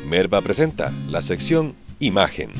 Merva presenta la sección Imagen.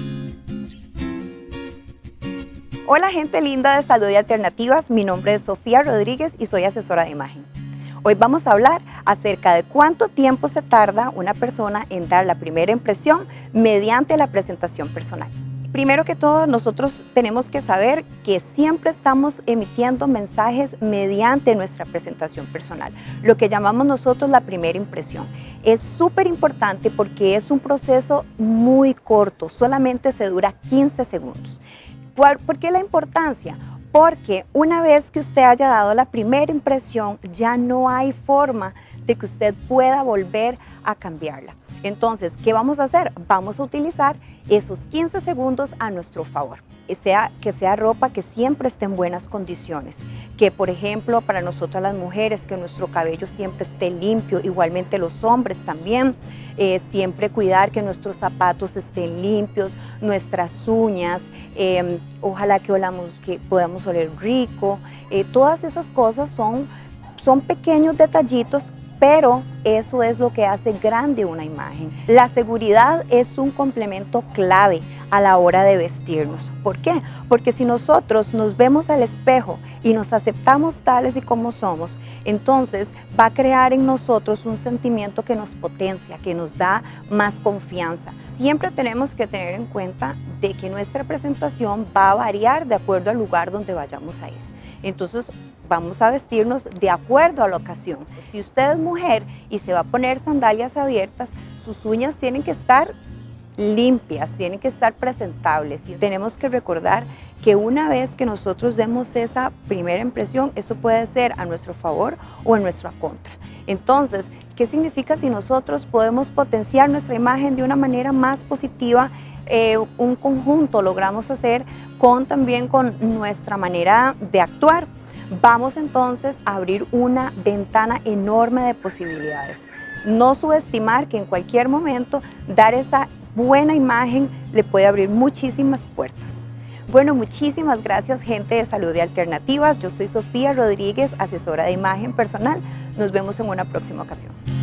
Hola gente linda de Salud y Alternativas, mi nombre es Sofía Rodríguez y soy asesora de imagen. Hoy vamos a hablar acerca de cuánto tiempo se tarda una persona en dar la primera impresión mediante la presentación personal. Primero que todo, nosotros tenemos que saber que siempre estamos emitiendo mensajes mediante nuestra presentación personal, lo que llamamos nosotros la primera impresión. Es súper importante porque es un proceso muy corto, solamente se dura 15 segundos. ¿Por qué la importancia? Porque una vez que usted haya dado la primera impresión, ya no hay forma de que usted pueda volver a cambiarla. Entonces, ¿qué vamos a hacer? Vamos a utilizar esos 15 segundos a nuestro favor. Que sea ropa que siempre esté en buenas condiciones. Que, por ejemplo, para nosotras las mujeres, que nuestro cabello siempre esté limpio. Igualmente los hombres también. Siempre cuidar que nuestros zapatos estén limpios, nuestras uñas. Ojalá que podamos oler rico. Todas esas cosas son pequeños detallitos, pero eso es lo que hace grande una imagen. La seguridad es un complemento clave a la hora de vestirnos. ¿Por qué? Porque si nosotros nos vemos al espejo y nos aceptamos tales y como somos, entonces va a crear en nosotros un sentimiento que nos potencia, que nos da más confianza. Siempre tenemos que tener en cuenta de que nuestra presentación va a variar de acuerdo al lugar donde vayamos a ir. Entonces vamos a vestirnos de acuerdo a la ocasión. Si usted es mujer y se va a poner sandalias abiertas, sus uñas tienen que estar limpias, tienen que estar presentables. Y tenemos que recordar que una vez que nosotros demos esa primera impresión, eso puede ser a nuestro favor o en nuestra contra. Entonces, ¿qué significa si nosotros podemos potenciar nuestra imagen de una manera más positiva? Un conjunto logramos hacer también con nuestra manera de actuar. Vamos entonces a abrir una ventana enorme de posibilidades. No subestimar que en cualquier momento dar esa buena imagen le puede abrir muchísimas puertas. Bueno, muchísimas gracias gente de Salud y Alternativas. Yo soy Sofía Rodríguez, asesora de imagen personal. Nos vemos en una próxima ocasión.